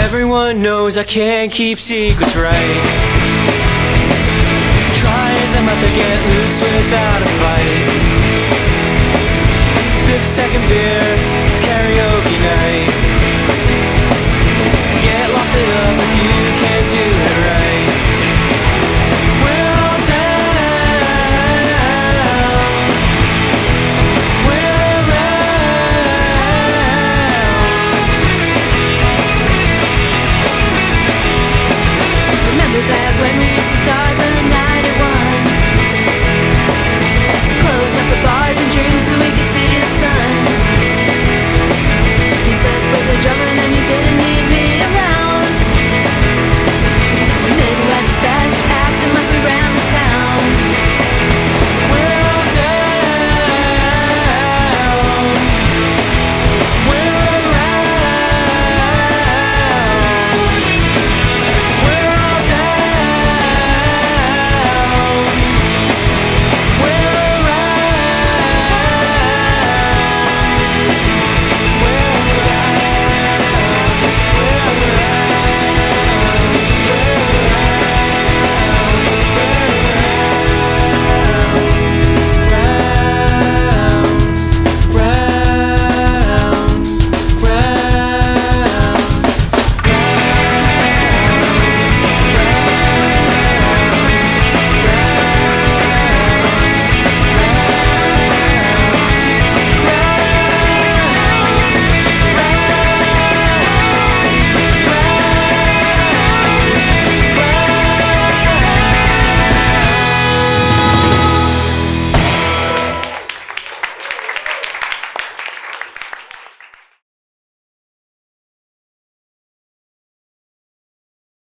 Everyone knows I can't keep secrets right. Try as I might to get loose without a fight. 5th, 2nd beer, it's karaoke night.